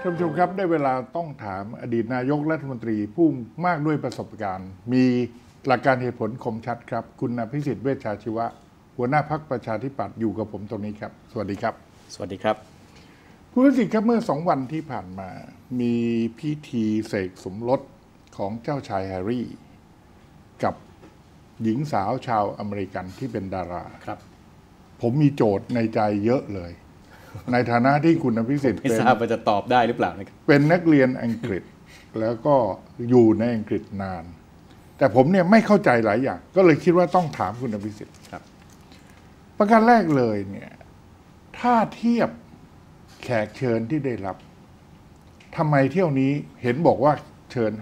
ท่านผู้ชมครับได้เวลาต้องถามอดีตนายกรัฐมนตรีผู้มากด้วยประสบการณ์มีหลักการเหตุผลคมชัดครับคุณอภิสิทธิ์เวชชาชีวะหัวหน้าพรรคประชาธิปัตย์อยู่กับผมตรงนี้ครับสวัสดีครับสวัสดีครับคุณอภิสิทธิ์ครับเมื่อ2 วันที่ผ่านมามีพิธีเสกสมรสของเจ้าชายแฮร์รี่กับหญิงสาวชาวอเมริกันที่เป็นดาราครับผมมีโจทย์ในใจเยอะเลยในฐานะที่คุณอภิสิทธิ์ไม่ทราบว่าจะตอบได้หรือเปล่านะครับเป็นนักเรียนอังกฤษแล้วก็อยู่ในอังกฤษนานแต่ผมเนี่ยไม่เข้าใจหลายอย่างก็เลยคิดว่าต้องถามคุณอภิสิทธิ์ครับประการแรกเลยเนี่ยถ้าเทียบแขกเชิญที่ได้รับทำไมเที่ยวนี้เห็นบอกว่าเชิญ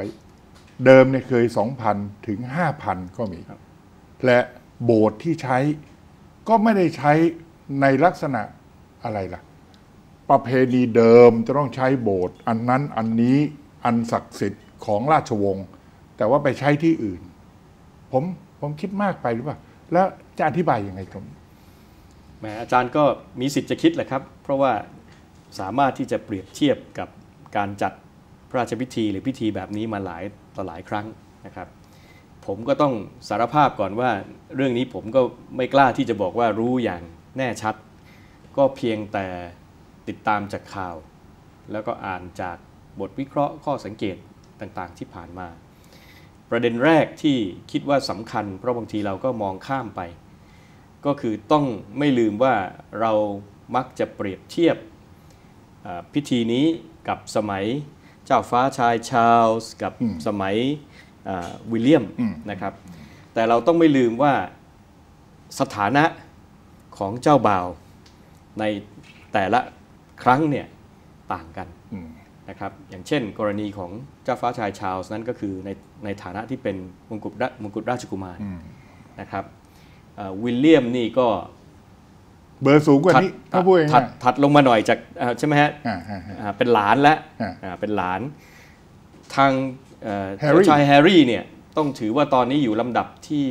500เดิมเนี่ยเคย 2,000 ถึง 5,000 ก็มีและโบสถ์ที่ใช้ก็ไม่ได้ใช้ในลักษณะอะไรล่ะประเพณีเดิมจะต้องใช้โบสถ์อันนั้นอันนี้อันศักดิ์สิทธิ์ของราชวงศ์แต่ว่าไปใช้ที่อื่นผมคิดมากไปหรือเปล่าแล้วจะอธิบายยังไงตรงนี้แหมอาจารย์ก็มีสิทธิ์จะคิดแหละครับเพราะว่าสามารถที่จะเปรียบเทียบกับการจัดพระราชพิธีหรือพิธีแบบนี้มาหลายต่อหลายครั้งนะครับผมก็ต้องสารภาพก่อนว่าเรื่องนี้ผมก็ไม่กล้าที่จะบอกว่ารู้อย่างแน่ชัดก็เพียงแต่ติดตามจากข่าวแล้วก็อ่านจากบทวิเคราะห์ข้อสังเกตต่างๆที่ผ่านมาประเด็นแรกที่คิดว่าสำคัญเพราะบางทีเราก็มองข้ามไปก็คือต้องไม่ลืมว่าเรามักจะเปรียบเทียบพิธีนี้กับสมัยเจ้าฟ้าชายชาร์ลส์กับสมัยวิลเลียมนะครับแต่เราต้องไม่ลืมว่าสถานะของเจ้าบ่าวในแต่ละครั้งเนี่ยต่างกันนะครับอย่างเช่นกรณีของเจ้าฟ้าชายชาร์ลส์นั้นก็คือในฐานะที่เป็นมงกุฎราชกุมารนะครับวิลเลียมนี่ก็เบอร์สูงกว่านี้ถ้าพูดง่ายๆถัดลงมาหน่อยจากใช่ไหมฮะเป็นหลานแล้วเป็นหลานทางเจ้าชายแฮร์รี่เนี่ยต้องถือว่าตอนนี้อยู่ลำดับที่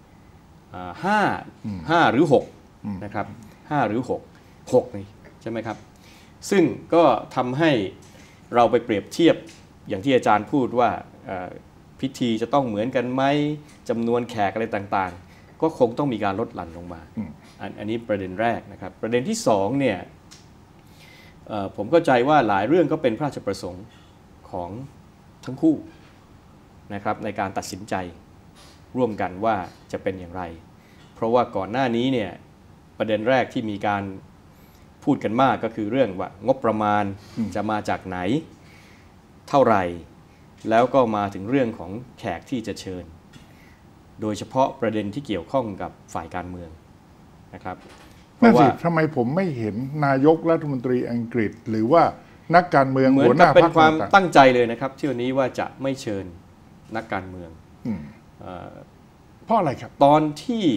5หรือ6นะครับ5หรือ6นี่ใช่ไหมครับซึ่งก็ทำให้เราไปเปรียบเทียบอย่างที่อาจารย์พูดว่าพิธีจะต้องเหมือนกันไหมจำนวนแขกอะไรต่างๆก็คงต้องมีการลดหลั่นลงมาอันนี้ประเด็นแรกนะครับประเด็นที่2เนี่ยผมเข้าใจว่าหลายเรื่องก็เป็นพระราชประสงค์ของทั้งคู่นะครับในการตัดสินใจร่วมกันว่าจะเป็นอย่างไรเพราะว่าก่อนหน้านี้เนี่ยประเด็นแรกที่มีการพูดกันมากก็คือเรื่องว่างบประมาณจะมาจากไหนเท่าไหร่แล้วก็มาถึงเรื่องของแขกที่จะเชิญโดยเฉพาะประเด็นที่เกี่ยวข้องกับฝ่ายการเมืองนะครับเพราะว่าทำไมผมไม่เห็นนายกรัฐมนตรีอังกฤษหรือว่านักการเมืองหัวหน้าพรรคเป็นความตั้งใจเลยนะครับที่วันนี้ว่าจะไม่เชิญนักการเมืองเพราะอะไรครับตอน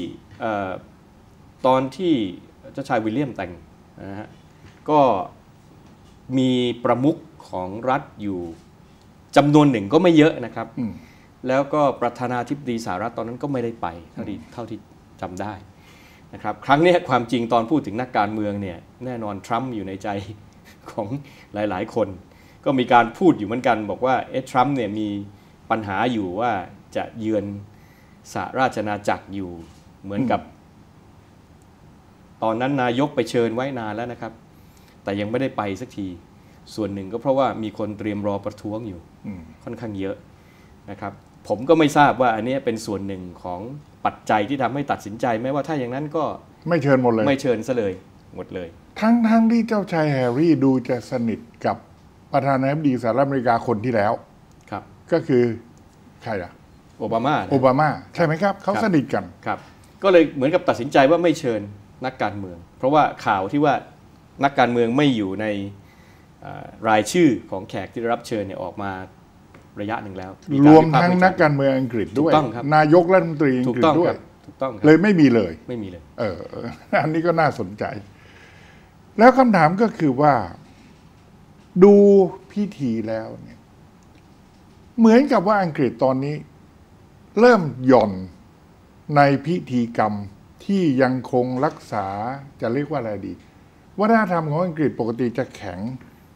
ที่เจ้าชายวิลเลียมแต่งนะฮะก็มีประมุขของรัฐอยู่จำนวนหนึ่งก็ไม่เยอะนะครับแล้วก็ประธานาธิบดีสหรัฐตอนนั้นก็ไม่ได้ไปเท่าที่จำได้นะครับครั้งนี้ความจริงตอนพูดถึงนักการเมืองเนี่ยแน่นอนทรัมป์อยู่ในใจของหลายๆคนก็มีการพูดอยู่เหมือนกันบอกว่าทรัมป์เนี่ยมีปัญหาอยู่ว่าจะเยือนสหราชอาณาจักรอยู่เหมือนกับตอนนั้นนายกไปเชิญไว้นานแล้วนะครับแต่ยังไม่ได้ไปสักทีส่วนหนึ่งก็เพราะว่ามีคนเตรียมรอประท้วงอยู่ค่อนข้างเยอะนะครับผมก็ไม่ทราบว่าอันนี้เป็นส่วนหนึ่งของปัจจัยที่ทำให้ตัดสินใจไหมว่าถ้าอย่างนั้นก็ไม่เชิญหมดเลยไม่เชิญซะเลยหมดเลยทั้งที่เจ้าชายแฮร์รี่ดูจะสนิทกับประธานาธิบดีสหรัฐอเมริกาคนที่แล้วครับก็คือใครล่ะโอบามาใช่ไหมครับเขาสนิทกันครับก็เลยเหมือนกับตัดสินใจว่าไม่เชิญนักการเมืองเพราะว่าข่าวที่ว่านักการเมืองไม่อยู่ในรายชื่อของแขกที่ได้รับเชิญเนี่ยออกมาระยะหนึ่งแล้วรวมทั้งนักการเมืองอังกฤษด้วยนายกรัฐมนตรีอังกฤษด้วยถูกต้องเลยไม่มีเลยอันนี้ก็น่าสนใจแล้วคำถามก็คือว่าดูพิธีแล้วเนี่ยเหมือนกับว่าอังกฤษตอนนี้เริ่มหย่อนในพิธีกรรมที่ยังคงรักษาจะเรียกว่าอะไรดีวัฒนธรรมของอังกฤษปกติจะแข็ง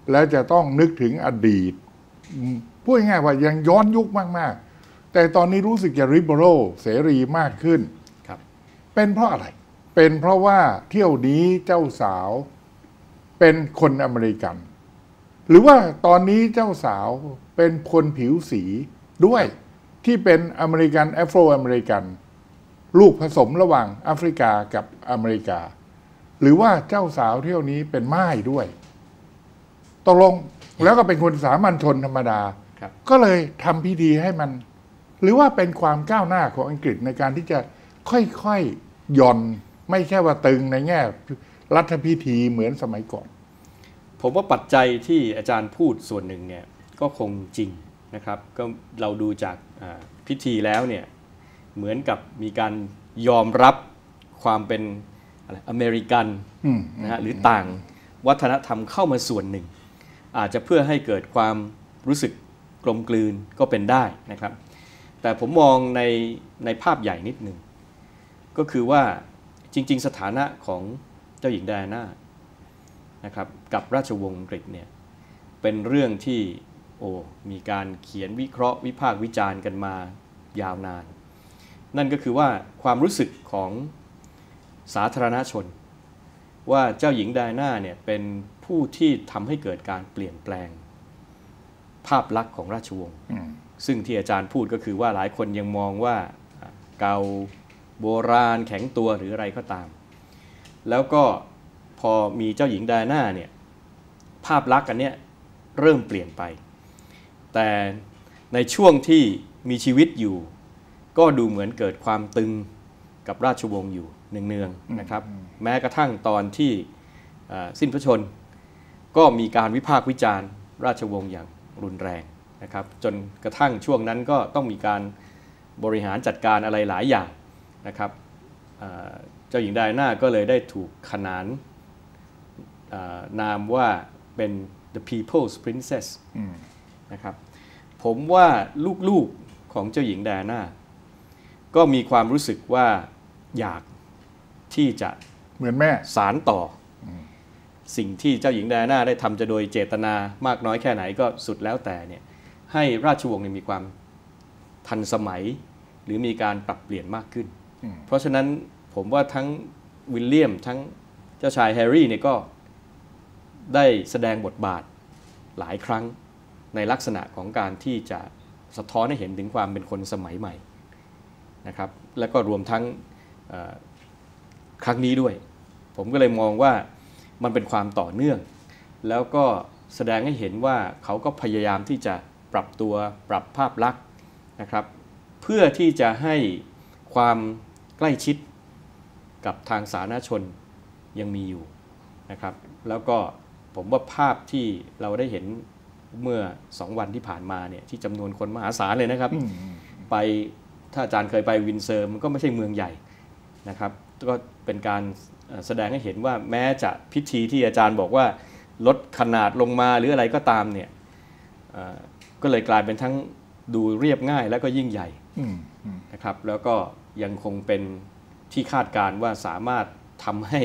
แล้วจะต้องนึกถึงอดีตพูดง่ายๆว่ายังย้อนยุคมากๆแต่ตอนนี้รู้สึกจะริเบอรัลเสรีมากขึ้นครับเป็นเพราะอะไรเป็นเพราะว่าเที่ยวนี้เจ้าสาวเป็นคนอเมริกันหรือว่าตอนนี้เจ้าสาวเป็นคนผิวสีด้วยที่เป็นอเมริกันแอฟโรอเมริกันลูกผสมระหว่างแอฟริกากับอเมริกาหรือว่าเจ้าสาวเที่ยวนี้เป็นม่ายด้วยตกลงแล้วก็เป็นคนสามัญชนธรรมดาก็เลยทำพิธีให้มันหรือว่าเป็นความก้าวหน้าของอังกฤษในการที่จะค่อยๆหย่อนไม่ใช่ว่าตึงในแง่รัฐพิธีเหมือนสมัยก่อนผมว่าปัจจัยที่อาจารย์พูดส่วนหนึ่งเนี่ยก็คงจริงนะครับก็เราดูจากพิธีแล้วเนี่ยเหมือนกับมีการยอมรับความเป็นอเมริกันนะฮะหรือต่างวัฒนธรรมเข้ามาส่วนหนึ่งอาจจะเพื่อให้เกิดความรู้สึกกลมกลืนก็เป็นได้นะครับแต่ผมมองในภาพใหญ่นิดหนึ่งก็คือว่าจริงๆสถานะของเจ้าหญิงไดอาน่านะครับกับราชวงศ์อังกฤษเนี่ยเป็นเรื่องที่มีการเขียนวิเคราะห์วิพากษ์วิจารณ์กันมายาวนานนั่นก็คือว่าความรู้สึกของสาธารณชนว่าเจ้าหญิงไดอาน่าเนี่ยเป็นผู้ที่ทำให้เกิดการเปลี่ยนแปลงภาพลักษณ์ของราชวงศ์ซึ่งที่อาจารย์พูดก็คือว่าหลายคนยังมองว่าเก่าโบราณแข็งตัวหรืออะไรก็ตามแล้วก็พอมีเจ้าหญิงไดอาน่าเนี่ยภาพลักษณ์อันเนี้ยเริ่มเปลี่ยนไปแต่ในช่วงที่มีชีวิตอยู่ก็ดูเหมือนเกิดความตึงกับราชวงศ์อยู่เนืองๆนะครับแม้กระทั่งตอนที่สิ้นพระชนก็มีการวิพากษ์วิจารณ์ราชวงศ์อย่างรุนแรงนะครับจนกระทั่งช่วงนั้นก็ต้องมีการบริหารจัดการอะไรหลายอย่างนะครับเจ้าหญิงไดอาน่าก็เลยได้ถูกขนานนามว่าเป็น the people's princess นะครับผมว่าลูกๆของเจ้าหญิงไดอาน่าก็มีความรู้สึกว่าอยากที่จะเหมือนแม่สานต่อสิ่งที่เจ้าหญิงไดอาน่าได้ทำจะโดยเจตนามากน้อยแค่ไหนก็สุดแล้วแต่เนี่ยให้ราชวงศ์มีความทันสมัยหรือมีการปรับเปลี่ยนมากขึ้นเพราะฉะนั้นผมว่าทั้งวิลเลียมทั้งเจ้าชายแฮร์รี่เนี่ยก็ได้แสดงบทบาทหลายครั้งในลักษณะของการที่จะสะท้อนให้เห็นถึงความเป็นคนสมัยใหม่นะครับและก็รวมทั้งครั้งนี้ด้วยผมก็เลยมองว่ามันเป็นความต่อเนื่องแล้วก็แสดงให้เห็นว่าเขาก็พยายามที่จะปรับตัวปรับภาพลักษณ์นะครับเพื่อที่จะให้ความใกล้ชิดกับทางสาธารณชนยังมีอยู่นะครับแล้วก็ผมว่าภาพที่เราได้เห็นเมื่อ2 วันที่ผ่านมาเนี่ยที่จำนวนคนมหาศาลเลยนะครับไปถ้าอาจารย์เคยไปวินเซอร์มันก็ไม่ใช่เมืองใหญ่นะครับก็เป็นการแสดงให้เห็นว่าแม้จะพิธีที่อาจารย์บอกว่าลดขนาดลงมาหรืออะไรก็ตามเนี่ยก็เลยกลายเป็นทั้งดูเรียบง่ายแล้วก็ยิ่งใหญ่นะครับแล้วก็ยังคงเป็นที่คาดการณ์ว่าสามารถทำให้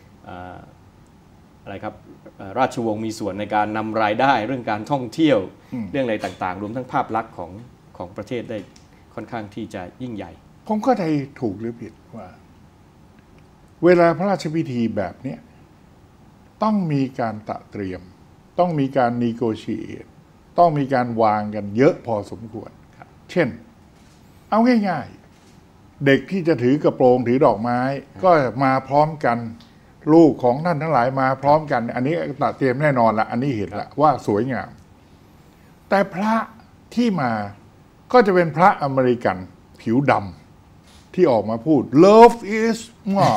อะไรครับราชวงศ์มีส่วนในการนำรายได้เรื่องการท่องเที่ยวเรื่องอะไรต่างๆรวมทั้งภาพลักษณ์ของประเทศได้ค่อนข้างที่จะยิ่งใหญ่ผมก็ได้ถูกหรือผิดว่าเวลาพระราชพิธีแบบนี้ต้องมีการตระเตรียมต้องมีการนีโกชิเอตต้องมีการวางกันเยอะพอสมควรเช่นเอาง่ายๆเด็กที่จะถือกระโปรงถือดอกไม้ก็มาพร้อมกันลูกของท่านทั้งหลายมาพร้อมกันอันนี้ตระเตรียมแน่นอนละอันนี้เห็นละว่าสวยงามแต่พระที่มาก็จะเป็นพระอเมริกันผิวดำที่ออกมาพูด love is หมอ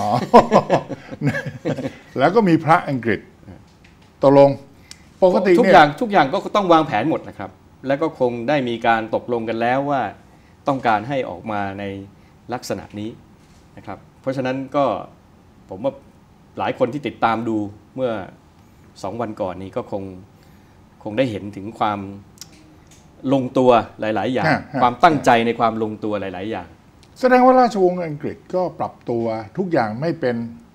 แล้วก็มีพระอังกฤษตกลงปกติทุกอย่างก็ต้องวางแผนหมดนะครับแล้วก็คงได้มีการตกลงกันแล้วว่าต้องการให้ออกมาในลักษณะนี้นะครับเพราะฉะนั้นก็ผมว่าหลายคนที่ติดตามดูเมื่อ2 วันก่อนนี้ก็คงได้เห็นถึงความลงตัวหลายๆอย่างความตั้งใจในความลงตัวหลายๆอย่างแสดงว่าราชวงศ์อังกฤษก็ปรับตัวทุกอย่างไม่เป็น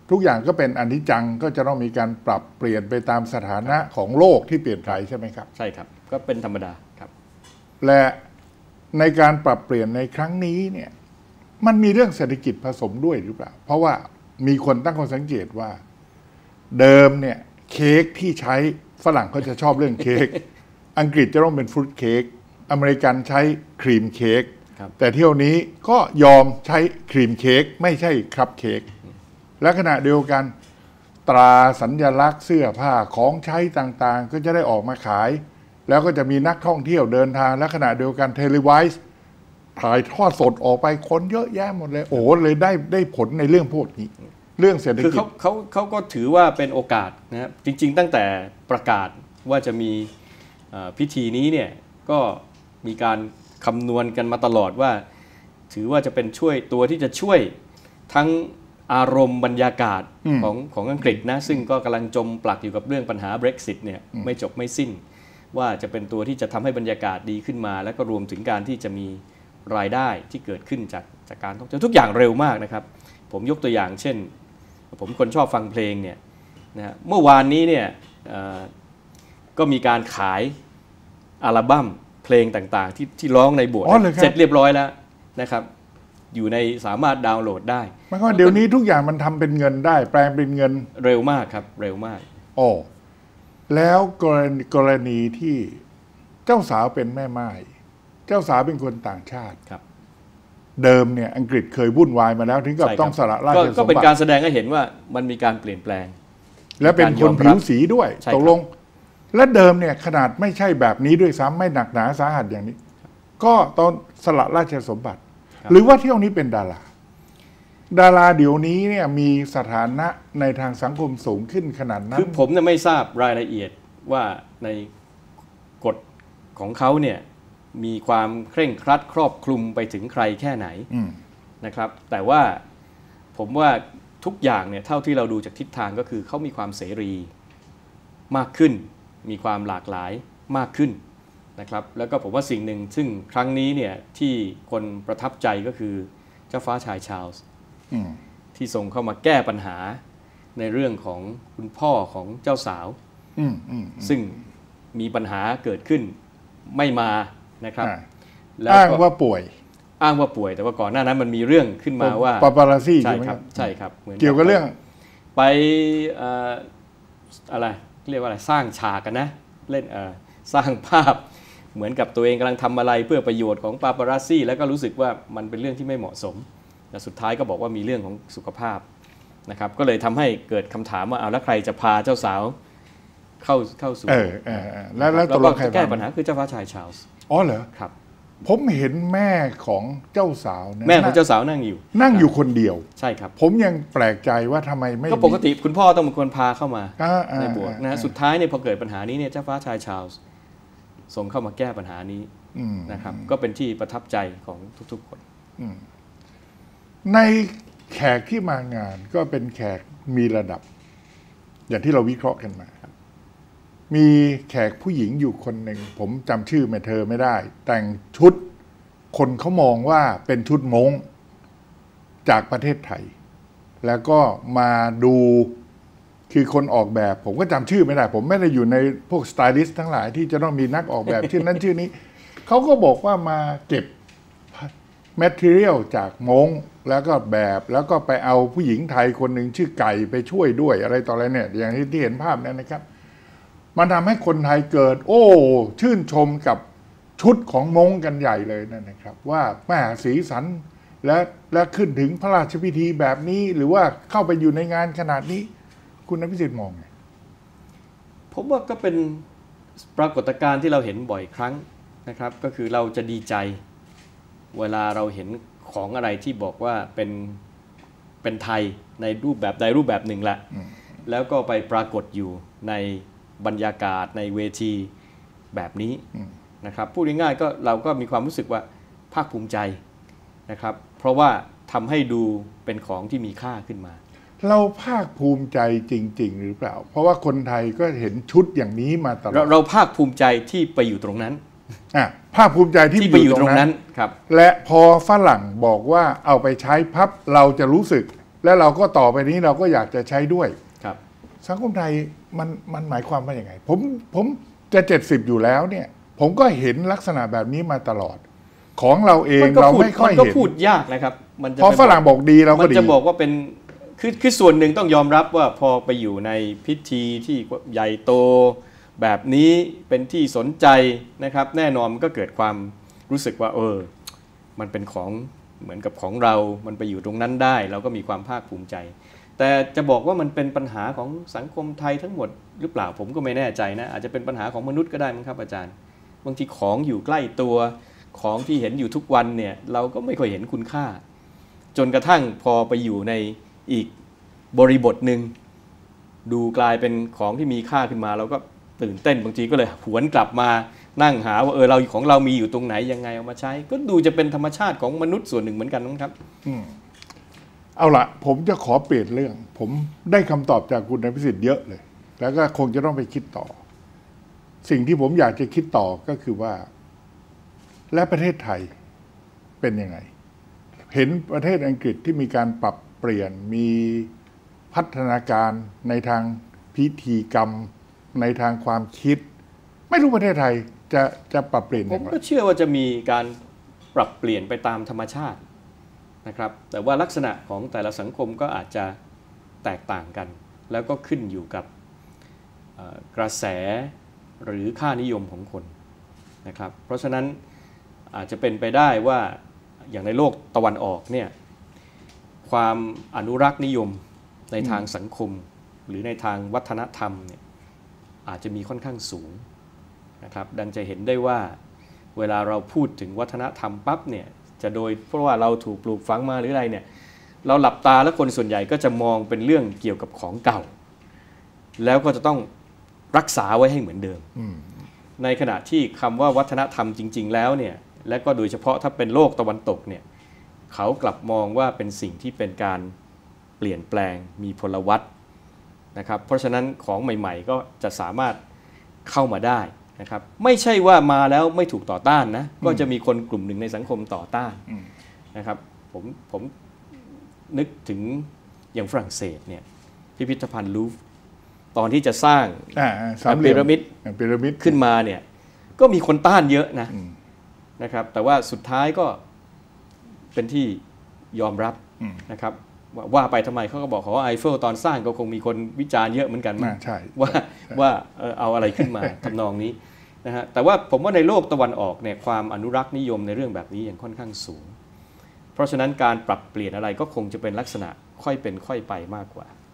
ทุกอย่างก็เป็นอนิจจังก็จะต้องมีการปรับเปลี่ยนไปตามสถานะของโลกที่เปลี่ยนไปใช่ไหมครับใช่ครับก็เป็นธรรมดาครับและในการปรับเปลี่ยนในครั้งนี้เนี่ยมันมีเรื่องเศรษฐกิจผสมด้วยหรือเปล่าเพราะว่ามีคนตั้งข้อสังเกตว่าเดิมเนี่ยเค้กที่ใช้ฝรั่งเขาจะชอบเรื่องเค้กอังกฤษจะต้องเป็นฟรุตเค้กอเมริกันใช้ครีมเค้กแต่เที่ยวนี้ก็ยอมใช้ครีมเค้กไม่ใช่คัพเค้กและขณะเดียวกันตราสัญลักษณ์เสื้อผ้าของใช้ต่างๆก็จะได้ออกมาขายแล้วก็จะมีนักท่องเที่ยวเดินทางและขณะเดียวกันเทเลไวส์ถ่ายทอดสดออกไปคนเยอะแยะหมดเลยโอ้เลยได้ผลในเรื่องพวกนี้เรื่องเศรษฐกิจคือเขาก็ถือว่าเป็นโอกาสนะครับจริงๆตั้งแต่ประกาศว่าจะมีพิธีนี้เนี่ยก็มีการคำนวณกันมาตลอดว่าถือว่าจะเป็นตัวที่จะช่วยทั้งอารมณ์บรรยากาศของอังกฤษนะซึ่งก็กำลังจมปลักอยู่กับเรื่องปัญหา Brexit เนี่ยไม่จบไม่สิ้นว่าจะเป็นตัวที่จะทำให้บรรยากาศดีขึ้นมาแล้วก็รวมถึงการที่จะมีรายได้ที่เกิดขึ้นจากการท่องเที่ยวทุกอย่างเร็วมากนะครับผมยกตัวอย่างเช่นผมคนชอบฟังเพลงเนี่ยนะเมื่อวานนี้เนี่ยก็มีการขายอัลบั้มเพลงต่างๆที่ร้องในโบสถ์เสร็จเรียบร้อยแล้วนะครับอยู่ในสามารถดาวน์โหลดได้หมายความว่าเดี๋ยวนี้ทุกอย่างมันทำเป็นเงินได้แปลงเป็นเงินเร็วมากครับเร็วมากโอ้แล้วกรณีที่เจ้าสาวเป็นแม่ม่ายเจ้าสาวเป็นคนต่างชาติครับเดิมเนี่ยอังกฤษเคยวุ่นวายมาแล้วถึงกับต้องสละราชสมบัติก็เป็นการแสดงให้เห็นว่ามันมีการเปลี่ยนแปลงและเป็นคนผิวสีด้วยตกลงและเดิมเนี่ยขนาดไม่ใช่แบบนี้ด้วยซ้ำไม่หนักหนาสาหัสอย่างนี้ก็ตอนสละราชสมบัติหรือว่าเที่ยวนี้เป็นดาราเดี๋ยวนี้เนี่ยมีสถานะในทางสังคมสูงขึ้นขนาดนั้นคือผมเนี่ยไม่ทราบรายละเอียดว่าในกฎของเขาเนี่ยมีความเคร่งครัดครอบคลุมไปถึงใครแค่ไหนนะครับแต่ว่าผมว่าทุกอย่างเนี่ยเท่าที่เราดูจากทิศทางก็คือเขามีความเสรีมากขึ้นมีความหลากหลายมากขึ้นนะครับแล้วก็ผมว่าสิ่งหนึ่งซึ่งครั้งนี้เนี่ยที่คนประทับใจก็คือเจ้าฟ้าชายชาร์ลส์ที่ส่งเข้ามาแก้ปัญหาในเรื่องของคุณพ่อของเจ้าสาวซึ่งมีปัญหาเกิดขึ้นไม่มานะครับอ้างว่าป่วยแต่ว่าก่อนหน้านั้นมันมีเรื่องขึ้นมาว่าปาปาราซี่ใช่ครับใช่ครับเกี่ยวกับเรื่องไปอะไรเรียกว่าอะไรสร้างฉากกันนะเล่นสร้างภาพเหมือนกับตัวเองกำลังทำอะไรเพื่อประโยชน์ของปาปาราซี่แล้วก็รู้สึกว่ามันเป็นเรื่องที่ไม่เหมาะสมแต่สุดท้ายก็บอกว่ามีเรื่องของสุขภาพนะครับก็เลยทำให้เกิดคำถามว่าแล้วใครจะพาเจ้าสาวเข้าสู่แล้วก็แก้ปัญหาคือเจ้าฟ้าชายชาร์ลส์อ๋อเหรอครับผมเห็นแม่ของเจ้าสาวแม่ของเจ้าสาวนั่งอยู่คนเดียวใช่ครับผมยังแปลกใจว่าทำไมไม่ก็ปกติคุณพ่อต้องเป็นคนพาเข้ามาในโบสถ์นะสุดท้ายเนี่ยพอเกิดปัญหานี้เนี่ยเจ้าฟ้าชายชาร์ลส์ส่งเข้ามาแก้ปัญหานี้นะครับก็เป็นที่ประทับใจของทุกๆคนในแขกที่มางานก็เป็นแขกมีระดับอย่างที่เราวิเคราะห์กันมามีแขกผู้หญิงอยู่คนหนึ่งผมจำชื่อเธอไม่ได้แต่งชุดคนเขามองว่าเป็นชุดม้งจากประเทศไทยแล้วก็มาดูคือคนออกแบบผมก็จำชื่อไม่ได้ผมไม่ได้อยู่ในพวกสไตลิสต์ทั้งหลายที่จะต้องมีนักออกแบบชื่อนั้นชื่อนี้เขาก็บอกว่ามาเก็บแมททีเรียลจากม้งแล้วก็แบบแล้วก็ไปเอาผู้หญิงไทยคนหนึ่งชื่อไก่ไปช่วยด้วยอะไรต่ออะไรเนี่ยอย่างที่เห็นภาพนั้นนะครับมันทำให้คนไทยเกิดชื่นชมกับชุดของม้งกันใหญ่เลยนั่นนะครับว่าแม่สีสันและขึ้นถึงพระราชพิธีแบบนี้หรือว่าเข้าไปอยู่ในงานขนาดนี้คุณอภิสิทธิ์มองไงผมว่าก็เป็นปรากฏการณ์ที่เราเห็นบ่อยครั้งนะครับก็คือเราจะดีใจเวลาเราเห็นของอะไรที่บอกว่าเป็นไทยในรูปแบบใดรูปแบบหนึ่งแหละแล้วก็ไปปรากฏอยู่ในบรรยากาศในเวทีแบบนี้นะครับพูดง่ายๆก็เราก็มีความรู้สึกว่าภาคภูมิใจนะครับเพราะว่าทำให้ดูเป็นของที่มีค่าขึ้นมาเราภาคภูมิใจจริงๆหรือเปล่าเพราะว่าคนไทยก็เห็นชุดอย่างนี้มาตลอดเราภาคภูมิใจที่ไปอยู่ตรงนั้นภาคภูมิใจที่ไปอยู่ตรงนั้นครับและพอฝรั่งบอกว่าเอาไปใช้พับเราจะรู้สึกแล้วเราก็ต่อไปนี้เราก็อยากจะใช้ด้วยครับสังคมไทยมันหมายความว่าอย่างไงผมจะ70อยู่แล้วเนี่ยผมก็เห็นลักษณะแบบนี้มาตลอดของเราเองเราไม่ค่อยเห็นมันก็พูดยากนะครับมันจะพอฝรั่งบอกดีเราก็ดีมันจะบอกว่าเป็นคือส่วนหนึ่งต้องยอมรับว่าพอไปอยู่ในพิธีที่ใหญ่โตแบบนี้เป็นที่สนใจนะครับแน่นอนมันก็เกิดความรู้สึกว่ามันเป็นของเหมือนกับของเรามันไปอยู่ตรงนั้นได้เราก็มีความภาคภูมิใจแต่จะบอกว่ามันเป็นปัญหาของสังคมไทยทั้งหมดหรือเปล่าผมก็ไม่แน่ใจนะอาจจะเป็นปัญหาของมนุษย์ก็ได้มั้งครับอาจารย์บางทีของอยู่ใกล้ตัวของที่เห็นอยู่ทุกวันเนี่ยเราก็ไม่ค่อยเห็นคุณค่าจนกระทั่งพอไปอยู่ในอีกบริบทหนึ่งดูกลายเป็นของที่มีค่าขึ้นมาเราก็ตื่นเต้นบางทีก็เลยหวนกลับมานั่งหาว่าเราของเรามีอยู่ตรงไหนยังไงเอามาใช้ก็ดูจะเป็นธรรมชาติของมนุษย์ส่วนหนึ่งเหมือนกันนะครับเอาละผมจะขอเปลี่ยนเรื่องผมได้คำตอบจากคุณอภิสิทธิ์เยอะเลยแล้วก็คงจะต้องไปคิดต่อสิ่งที่ผมอยากจะคิดต่อก็คือว่าและประเทศไทยเป็นยังไงเห็นประเทศอังกฤษที่มีการปรับเปลี่ยนมีพัฒนาการในทางพิธีกรรมในทางความคิดไม่รู้ประเทศไทยจะปรับเปลี่ยนผมก็เชื่อว่าจะมีการปรับเปลี่ยนไปตามธรรมชาตินะครับแต่ว่าลักษณะของแต่ละสังคมก็อาจจะแตกต่างกันแล้วก็ขึ้นอยู่กับกระแสหรือค่านิยมของคนนะครับเพราะฉะนั้นอาจจะเป็นไปได้ว่าอย่างในโลกตะวันออกเนี่ยความอนุรักษ์นิยมในทางสังคมหรือในทางวัฒนธรรมเนี่ยอาจจะมีค่อนข้างสูงนะครับดังจะเห็นได้ว่าเวลาเราพูดถึงวัฒนธรรมปั๊บเนี่ยจะโดยเพราะว่าเราถูกปลูกฝังมาหรืออะไรเนี่ยเราหลับตาแล้วคนส่วนใหญ่ก็จะมองเป็นเรื่องเกี่ยวกับของเก่าแล้วก็จะต้องรักษาไว้ให้เหมือนเดิมในขณะที่คำว่าวัฒนธรรมจริงๆแล้วเนี่ยและก็โดยเฉพาะถ้าเป็นโลกตะวันตกเนี่ยเขากลับมองว่าเป็นสิ่งที่เป็นการเปลี่ยนแปลงมีพลวัตนะครับเพราะฉะนั้นของใหม่ๆก็จะสามารถเข้ามาได้นะครับไม่ใช่ว่ามาแล้วไม่ถูกต่อต้านนะก็จะมีคนกลุ่มหนึ่งในสังคมต่อต้านนะครับผมนึกถึงอย่างฝรั่งเศสเนี่ยพิพิธภัณฑ์ลูฟร์ตอนที่จะสร้างพีระมิดขึ้นมาเนี่ยก็มีคนต้านเยอะนะครับแต่ว่าสุดท้ายก็เป็นที่ยอมรับนะครับว่าไปทำไมเขาก็บอกว่าไอเฟลตอนสร้างก็คงมีคนวิจารณ์เยอะเหมือนกันว่าเอาอะไรขึ้นมาทำนองนี้นะฮะแต่ว่าผมว่าในโลกตะวันออกเนี่ยความอนุรักษ์นิยมในเรื่องแบบนี้ยังค่อนข้างสูงเพราะฉะนั้นการปรับเปลี่ยนอะไรก็คงจะเป็นลักษณะค่อยเป็นค่อยไปมากกว่า